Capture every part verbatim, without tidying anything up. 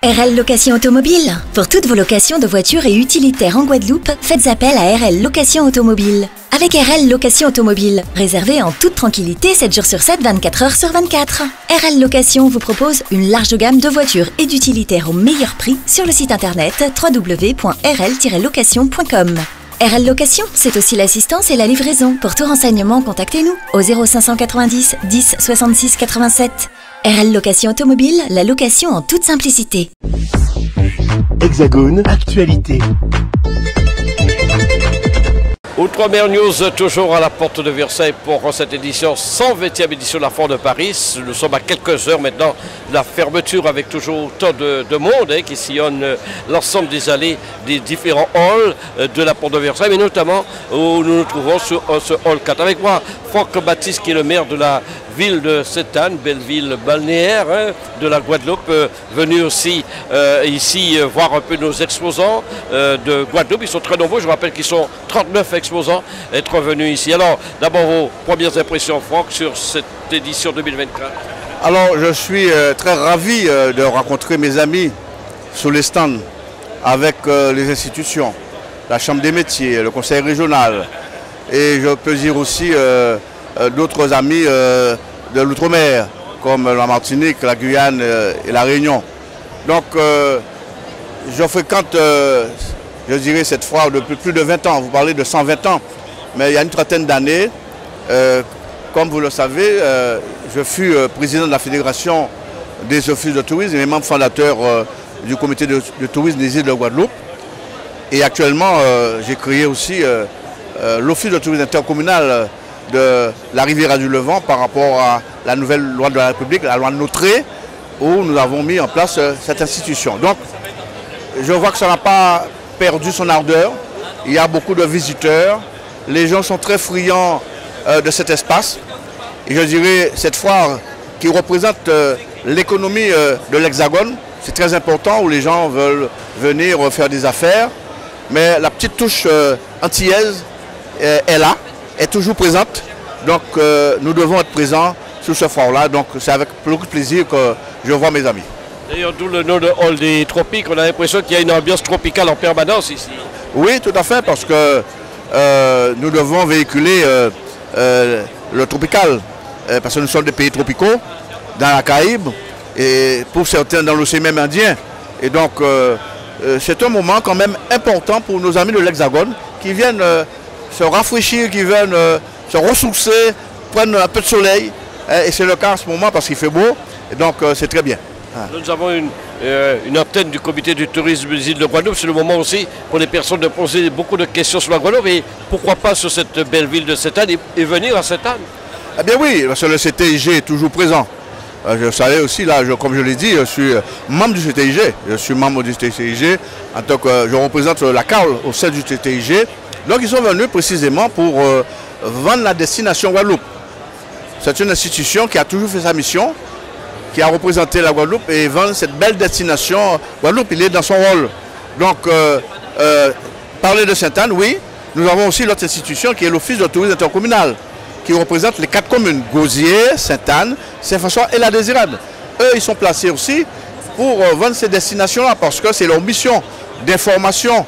R L Location Automobile. Pour toutes vos locations de voitures et utilitaires en Guadeloupe, faites appel à R L Location Automobile. Avec R L Location Automobile, réservez en toute tranquillité sept jours sur sept, vingt-quatre heures sur vingt-quatre. R L Location vous propose une large gamme de voitures et d'utilitaires au meilleur prix sur le site internet w w w point r l tiret location point com. R L Location, c'est aussi l'assistance et la livraison. Pour tout renseignement, contactez-nous au zéro cinq cent quatre-vingt-dix, dix, soixante-six, quatre-vingt-sept. R L Location Automobile, la location en toute simplicité. Hexagone, actualité. Outre-mer News, toujours à la porte de Versailles pour cette édition, cent vingtième édition de la Foire de Paris. Nous sommes à quelques heures maintenant de la fermeture avec toujours autant de, de monde hein, qui sillonne l'ensemble des allées des différents halls de la porte de Versailles, mais notamment où nous nous trouvons sur ce hall quatre. Avec moi, Franck Baptiste qui est le maire de la ville de Sainte-Anne, belle ville balnéaire hein, de la Guadeloupe, euh, venu aussi euh, ici euh, voir un peu nos exposants euh, de Guadeloupe. Ils sont très nombreux, je rappelle qu'ils sont trente-neuf exposants être venus ici. Alors, d'abord vos premières impressions, Franck, sur cette édition deux mille vingt-quatre. Alors, je suis euh, très ravi euh, de rencontrer mes amis sur les stands avec euh, les institutions, la Chambre des métiers, le Conseil régional, et je peux dire aussi euh, euh, d'autres amis euh, de l'outre-mer, comme la Martinique, la Guyane euh, et la Réunion. Donc, euh, je fréquente, euh, je dirais, cette foire depuis plus de vingt ans. Vous parlez de cent vingt ans, mais il y a une trentaine d'années, euh, comme vous le savez, euh, je fus euh, président de la Fédération des offices de tourisme et membre fondateur euh, du comité de, de tourisme des îles de Guadeloupe. Et actuellement, euh, j'ai créé aussi euh, euh, l'office de tourisme intercommunal de la Riviera du Levant par rapport à la nouvelle loi de la République, la loi Notré, où nous avons mis en place euh, cette institution. Donc, je vois que ça n'a pas perdu son ardeur. Il y a beaucoup de visiteurs. Les gens sont très friands euh, de cet espace. Et je dirais, cette foire qui représente euh, l'économie euh, de l'Hexagone, c'est très important où les gens veulent venir faire des affaires. Mais la petite touche euh, antillaise euh, est là, est toujours présente. Donc euh, nous devons être présents sur ce foire-là. Donc c'est avec beaucoup de plaisir que je vois mes amis. D'ailleurs, d'où le nom de Hall des Tropiques, on a l'impression qu'il y a une ambiance tropicale en permanence ici. Oui, tout à fait, parce que euh, nous devons véhiculer euh, euh, le tropical, euh, parce que nous sommes des pays tropicaux, dans la Caraïbe, et pour certains dans l'océan même Indien. Et donc, euh, euh, c'est un moment quand même important pour nos amis de l'Hexagone, qui viennent euh, se rafraîchir, qui viennent euh, se ressourcer, prendre un peu de soleil. Hein, et c'est le cas en ce moment parce qu'il fait beau, et donc euh, c'est très bien. Nous avons une, euh, une antenne du comité du tourisme des îles de Guadeloupe. C'est le moment aussi pour les personnes de poser beaucoup de questions sur la Guadeloupe et pourquoi pas sur cette belle ville de Sainte-Anne et, et venir à Sainte-Anne. Eh bien oui, parce que le C T I G est toujours présent. Euh, je savais aussi, là, je, comme je l'ai dit, je suis membre du C T I G. Je suis membre du C T I G en tant que euh, je représente la C A L au sein du C T I G. Donc ils sont venus précisément pour euh, vendre la destination Guadeloupe. C'est une institution qui a toujours fait sa mission, qui a représenté la Guadeloupe et vend cette belle destination. Guadeloupe, il est dans son rôle. Donc, euh, euh, parler de Sainte-Anne, oui. Nous avons aussi l'autre institution qui est l'Office de tourisme intercommunal, qui représente les quatre communes, Gosier, Sainte-Anne, Saint-François et La Désirade. Eux, ils sont placés aussi pour euh, vendre ces destinations-là, parce que c'est leur mission d'information,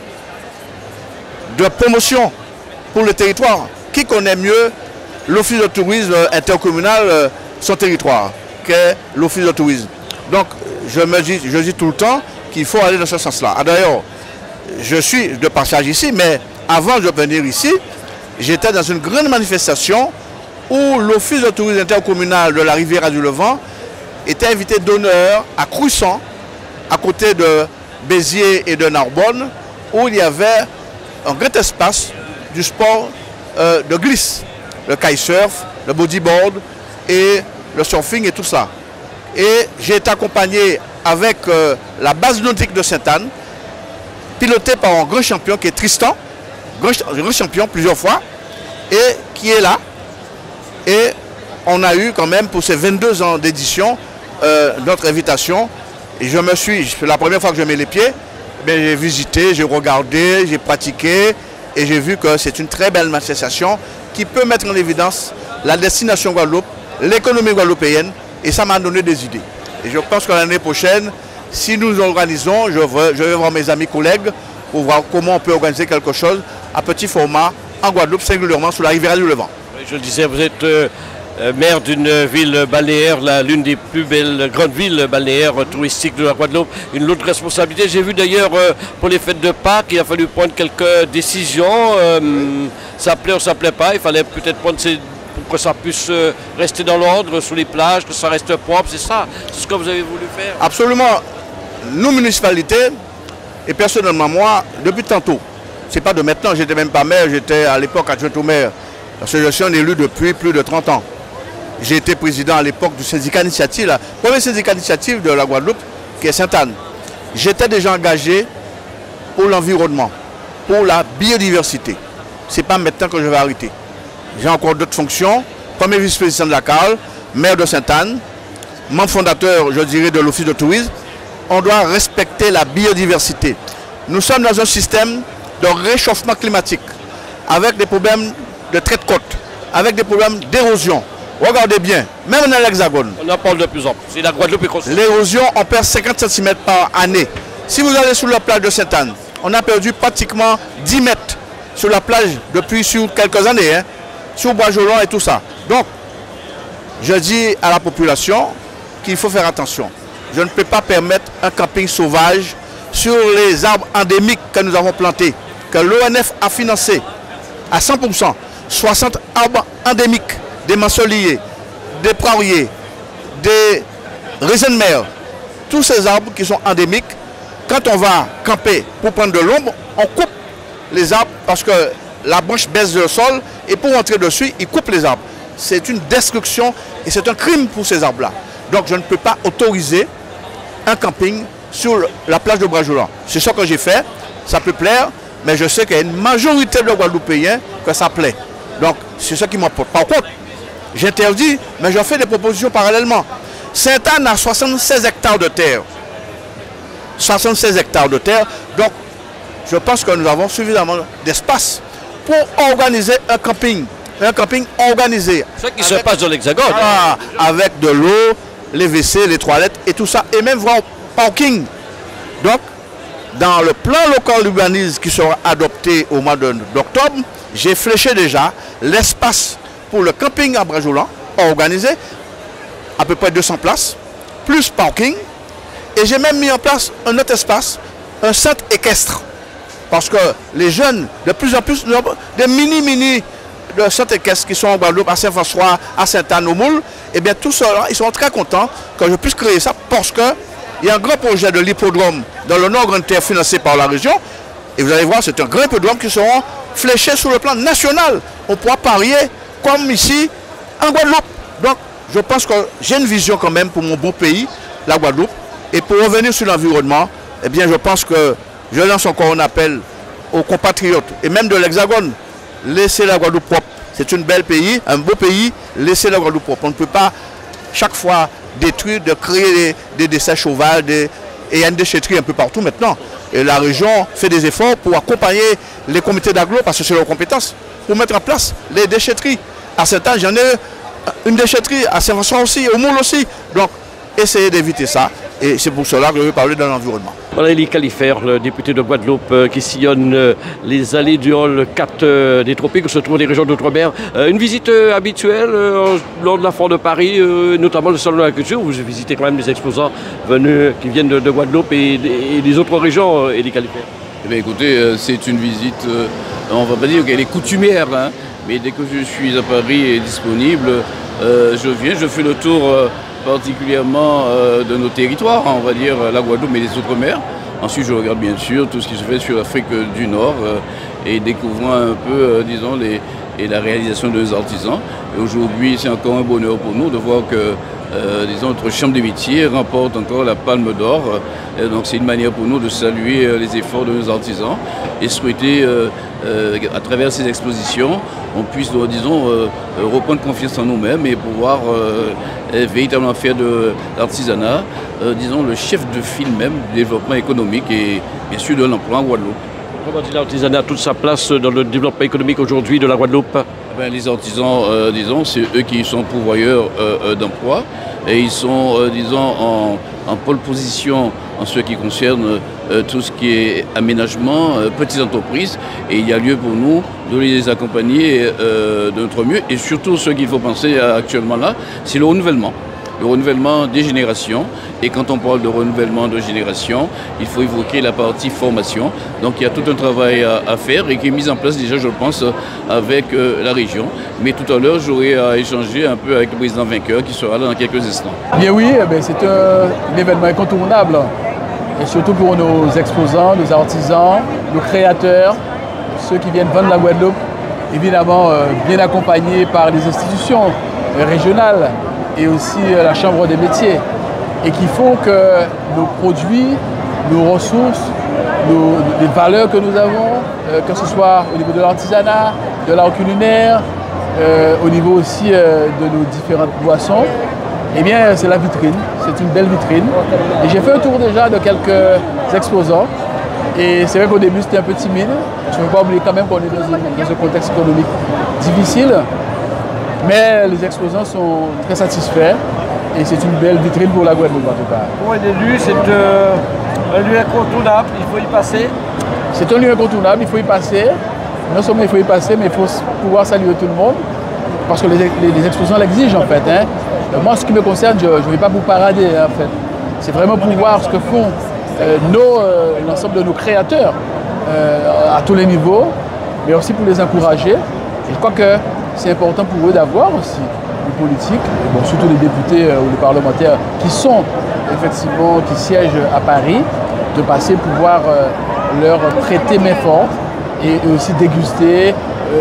de promotion pour le territoire. Qui connaît mieux l'Office de tourisme intercommunal, euh, son territoire l'office de tourisme. Donc, je me dis, je dis tout le temps qu'il faut aller dans ce sens-là. Ah, d'ailleurs, je suis de passage ici, mais avant de venir ici, j'étais dans une grande manifestation où l'office de tourisme intercommunal de la Riviera du Levant était invité d'honneur à Cruissant, à côté de Béziers et de Narbonne, où il y avait un grand espace du sport euh, de glisse, le kitesurf, le bodyboard et le surfing et tout ça. Et j'ai été accompagné avec euh, la base nautique de Sainte-Anne, piloté par un grand champion qui est Tristan, grand, grand champion plusieurs fois, et qui est là. Et on a eu quand même pour ces vingt-deux ans d'édition euh, notre invitation. Et je me suis, c'est la première fois que je mets les pieds, j'ai visité, j'ai regardé, j'ai pratiqué, et j'ai vu que c'est une très belle manifestation qui peut mettre en évidence la destination Guadeloupe, l'économie guadeloupéenne, et ça m'a donné des idées. Et je pense que l'année prochaine, Si nous organisons, je vais, je vais voir mes amis collègues pour voir comment on peut organiser quelque chose à petit format en Guadeloupe, singulièrement sur la rivière du Levant. Je le disais, vous êtes euh, maire d'une ville balnéaire, l'une des plus belles grandes villes balnéaires touristiques de la Guadeloupe. Une lourde responsabilité. J'ai vu d'ailleurs euh, pour les fêtes de Pâques, il a fallu prendre quelques décisions. Euh, ça plaît ou ça plaît pas. Il fallait peut-être prendre ces... pour que ça puisse euh, rester dans l'ordre sur les plages, que ça reste propre. C'est ça, c'est ce que vous avez voulu faire. Absolument. Nous, municipalités, et personnellement moi, depuis tantôt, c'est pas de maintenant, j'étais même pas maire, j'étais à l'époque adjoint au maire. Parce que je suis un élu depuis plus de trente ans. J'ai été président à l'époque du syndicat initiative, le premier syndicat initiative de la Guadeloupe, qui est Sainte-Anne. J'étais déjà engagé pour l'environnement, pour la biodiversité. Ce n'est pas maintenant que je vais arrêter. J'ai encore d'autres fonctions, premier vice-président de la C A L, maire de Sainte-Anne, membre fondateur, je dirais, de l'Office de tourisme. On doit respecter la biodiversité. Nous sommes dans un système de réchauffement climatique, avec des problèmes de trait de côte, avec des problèmes d'érosion. Regardez bien, même dans l'Hexagone. On en parle de plus en plus. C'est la Guadeloupe est construite. L'érosion, on perd cinquante centimètres par année. Si vous allez sur la plage de Sainte-Anne, on a perdu pratiquement dix mètres sur la plage depuis sur quelques années, hein, sur Bois-Jolant et tout ça. Donc, je dis à la population qu'il faut faire attention. Je ne peux pas permettre un camping sauvage sur les arbres endémiques que nous avons plantés, que l'O N F a financé à cent pour cent. soixante arbres endémiques, des masseliers, des prairies, des raisins de mer. Tous ces arbres qui sont endémiques, quand on va camper pour prendre de l'ombre, on coupe les arbres parce que la branche baisse le sol et pour rentrer dessus, ils coupent les arbres. C'est une destruction et c'est un crime pour ces arbres-là. Donc je ne peux pas autoriser un camping sur la plage de Bois-Jolant. C'est ce que j'ai fait, ça peut plaire, mais je sais qu'il y a une majorité de Guadeloupéens que ça plaît. Donc c'est ce qui m'emporte. Par contre, j'interdis, mais je fais des propositions parallèlement. Sainte-Anne a soixante-seize hectares de terre. soixante-seize hectares de terre. Donc, je pense que nous avons suffisamment d'espace pour organiser un camping. Un camping organisé. Ce qui se passe dans l'Hexagone. Ah, avec de l'eau, les W C, les toilettes et tout ça. Et même voir parking. Donc, dans le plan local d'urbanisme qui sera adopté au mois d'octobre, j'ai fléché déjà l'espace pour le camping à Bois-Jolant, organisé, à peu près deux cents places, plus parking. Et j'ai même mis en place un autre espace, un centre équestre. Parce que les jeunes, de plus en plus, des mini-mini de centres équestres qui sont en Guadeloupe, à Saint-François, à Sainte-Anne, au Moule, et bien tout cela, ils sont très contents que je puisse créer ça parce qu'il y a un grand projet de l'hippodrome dans le Nord Grande Terre financé par la région. Et vous allez voir, c'est un grand hippodrome qui seront fléchés sur le plan national. On pourra parier comme ici en Guadeloupe. Donc, je pense que j'ai une vision quand même pour mon beau pays, la Guadeloupe. Et pour revenir sur l'environnement, eh bien, je pense que je lance encore un appel aux compatriotes et même de l'Hexagone. Laissez la Guadeloupe propre. C'est un bel pays, un beau pays. Laissez la Guadeloupe propre. On ne peut pas chaque fois détruire, de créer des, des décès sauvages. Des, et il y a une déchetterie un peu partout maintenant. Et la région fait des efforts pour accompagner les comités d'agglo, parce que c'est leur compétence, pour mettre en place les déchetteries. À Sainte-Anne, j'en ai une déchetterie, à Saint-François aussi, au Moule aussi. Donc, essayez d'éviter ça. Et c'est pour cela que je veux parler de l'environnement. Voilà Élie Califère, le député de Guadeloupe, euh, qui sillonne euh, les allées du hall quatre euh, des Tropiques, où se trouvent les régions d'Outre-mer. Euh, une visite euh, habituelle euh, lors de la Foire de Paris, euh, notamment le Salon de la Culture, où vous visitez quand même des exposants venus, qui viennent de, de Guadeloupe et, et des autres régions, euh, Élie Califère. Eh bien, écoutez, euh, c'est une visite, euh, on ne va pas dire qu'elle est coutumière, hein, mais dès que je suis à Paris et disponible, euh, je viens, je fais le tour euh, particulièrement euh, de nos territoires, hein, on va dire la Guadeloupe et les Outre-mer. Ensuite, je regarde bien sûr tout ce qui se fait sur l'Afrique du Nord euh, et découvrant un peu, euh, disons, les, et la réalisation de nos artisans. Et aujourd'hui, c'est encore un bonheur pour nous de voir que, euh, disons, notre chambre des métiers remporte encore la Palme d'Or. Euh, donc, c'est une manière pour nous de saluer euh, les efforts de nos artisans et souhaiter, euh, euh, à travers ces expositions, on puisse, disons, euh, reprendre confiance en nous-mêmes et pouvoir euh, véritablement faire de l'artisanat, euh, disons, le chef de file même du développement économique et bien sûr de l'emploi en Guadeloupe. Comment dit l'artisanat a toute sa place dans le développement économique aujourd'hui de la Guadeloupe? Ben, les artisans, euh, disons, c'est eux qui sont pourvoyeurs euh, d'emplois. et ils sont, euh, disons, en, en pole position en ce qui concerne euh, tout ce qui est aménagement, euh, petites entreprises. Et il y a lieu pour nous de les accompagner euh, de notre mieux. Et surtout, ce qu'il faut penser actuellement là, c'est le renouvellement. Le renouvellement des générations. Et quand on parle de renouvellement de génération, il faut évoquer la partie formation. Donc il y a tout un travail à, à faire et qui est mis en place déjà, je pense, avec euh, la région. Mais tout à l'heure, j'aurai à échanger un peu avec le président vainqueur qui sera là dans quelques instants. Bien oui, c'est un événement incontournable. Et surtout pour nos exposants, nos artisans, nos créateurs, ceux qui viennent vendre la Guadeloupe, évidemment euh, bien accompagnés par les institutions euh, régionales et aussi euh, la Chambre des métiers, et qui font que nos produits, nos ressources, nos, les valeurs que nous avons, euh, que ce soit au niveau de l'artisanat, de l'art culinaire, euh, au niveau aussi euh, de nos différentes boissons, eh bien c'est la vitrine, c'est une belle vitrine. Et j'ai fait un tour déjà de quelques exposants, et c'est vrai qu'au début c'était un peu timide. Je ne veux pas oublier quand même qu'on est dans un, dans un contexte économique difficile, mais les exposants sont très satisfaits et c'est une belle vitrine pour la Guadeloupe en tout cas. Pour un élu, c'est euh, un lieu incontournable, il faut y passer. C'est un lieu incontournable, il faut y passer. Non seulement il faut y passer, mais il faut pouvoir saluer tout le monde, parce que les, les, les exposants l'exigent en fait. Hein. Moi, ce qui me concerne, je ne vais pas vous parader hein, en fait. C'est vraiment pour voir ce que font euh, nos, euh, l'ensemble de nos créateurs euh, à tous les niveaux, mais aussi pour les encourager. Et je crois que c'est important pour eux d'avoir aussi une politique, bon, surtout les députés euh, ou les parlementaires qui sont effectivement, qui siègent à Paris, de passer pouvoir euh, leur prêter main forte et aussi déguster,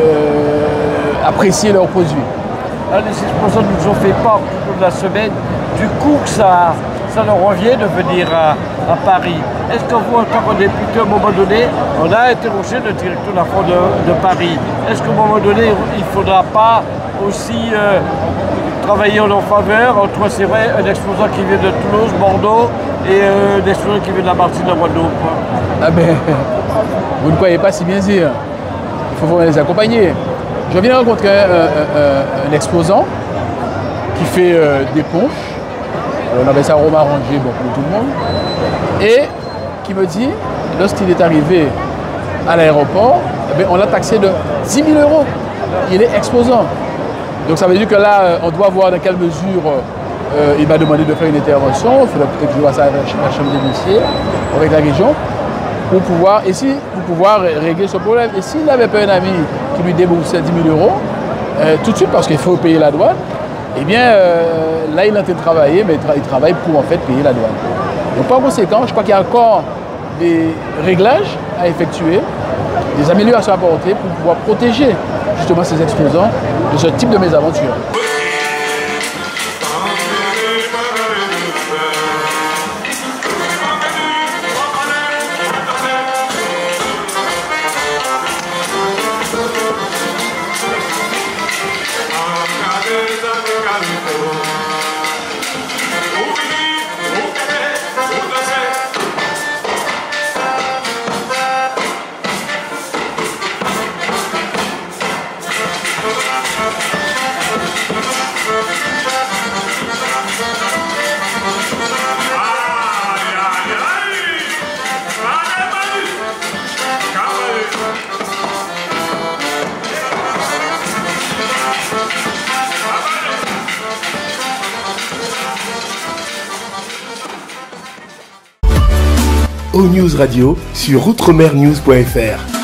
euh, apprécier leurs produits. Là, les exposants nous ont fait part au cours de la semaine du coût que ça, ça leur revient de venir à, à Paris. Est-ce que vous, en tant que député, à un moment donné, on a interrogé le directeur de la Foire de, de Paris. Est-ce qu'à un moment donné, il ne faudra pas aussi euh, travailler en leur faveur entre, c'est vrai, un exposant qui vient de Toulouse, Bordeaux, et euh, un exposant qui vient de la Martinique, de Guadeloupe? Ah ben, vous ne croyez pas si bien dire. Il faut vraiment les accompagner. Je viens de rencontrer un, un, un exposant qui fait euh, des punches. On avait ça aroma rangé bon, pour tout le monde. Et qui me dit, lorsqu'il est arrivé à l'aéroport, eh on l'a taxé de dix mille euros. Il est exposant. Donc ça veut dire que là, on doit voir dans quelle mesure euh, il m'a demandé de faire une intervention. Il faudrait peut-être que je vois ça avec la Chambre des métiers, avec la région, pour pouvoir, et si, pour pouvoir régler ce problème. Et s'il n'avait pas un ami qui lui déboursait dix mille euros, euh, tout de suite, parce qu'il faut payer la douane, eh bien euh, là il est en train de travailler, mais il, tra il travaille pour en fait payer la douane. Donc par conséquent, je crois qu'il y a encore des réglages à effectuer, des améliorations à apporter pour pouvoir protéger justement ces exposants de ce type de mésaventure. O News Radio sur outremernews point F R.